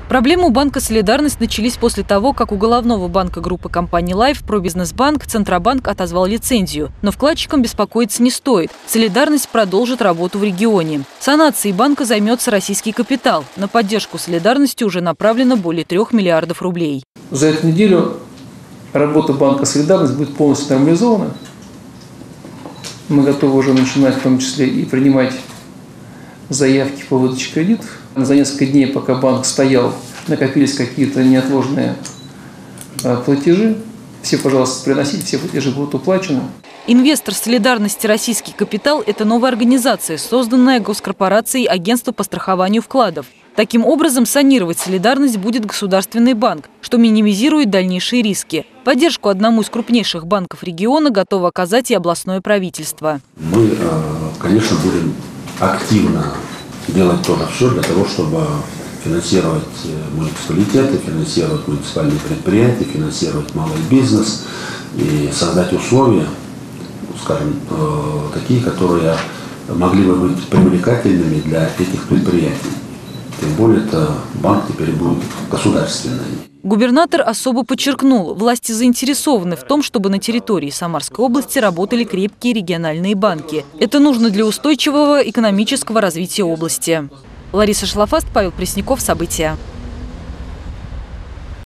Проблемы у банка «Солидарность» начались после того, как у головного банка группы компаний «Лайф» Пробизнесбанк Центробанк отозвал лицензию. Но вкладчикам беспокоиться не стоит. «Солидарность» продолжит работу в регионе. Санацией банка займется российский капитал. На поддержку «Солидарности» уже направлено более 3 миллиардов рублей. За эту неделю работа банка «Солидарность» будет полностью нормализована. Мы готовы уже начинать в том числе и принимать заявки по выдаче кредитов. За несколько дней, пока банк стоял, накопились какие-то неотложные платежи. Все, пожалуйста, приносите, все платежи будут уплачены. Инвестор «Солидарности» «Российский капитал» – это новая организация, созданная госкорпорацией Агентство по страхованию вкладов. Таким образом, санировать «Солидарность» будет государственный банк, что минимизирует дальнейшие риски. Поддержку одному из крупнейших банков региона готово оказать и областное правительство. Мы, конечно, будем активно делать тоже все для того, чтобы финансировать муниципалитеты, финансировать муниципальные предприятия, финансировать малый бизнес и создать условия, скажем, такие, которые могли бы быть привлекательными для этих предприятий. Тем более, это банк теперь будет государственный. Губернатор особо подчеркнул, власти заинтересованы в том, чтобы на территории Самарской области работали крепкие региональные банки. Это нужно для устойчивого экономического развития области. Лариса Шлафаст, Павел Пресняков. События.